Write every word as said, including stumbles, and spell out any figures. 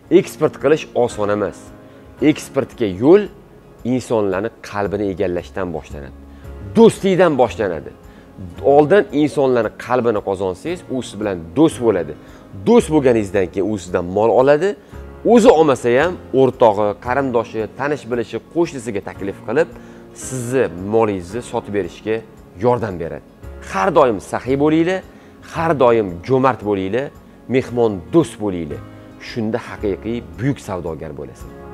Eksport qilish oson emas. Eksportga yo'l insonlarning qalbini egallashdan boshlanadi. Do'stlikdan boshlanadi. Oldin insonlarning qalbini qozonsangiz, u siz bilan do'st bo'ladi. Do'st bo'lganingizdan keyin u sizdan mol oladi. O'zi olmasa ham o'rtog'i, qarindoshi, tanish bilishi, qo'shnisiga taklif qilib, sizni molingizni sotib berishga yordam beradi. Har doim saxiy bo'linglar, har doim jo'mart bo'linglar, mehmon do'st bo'linglar. Shunda haqiqiy buyuk savdogar bo'lasiz.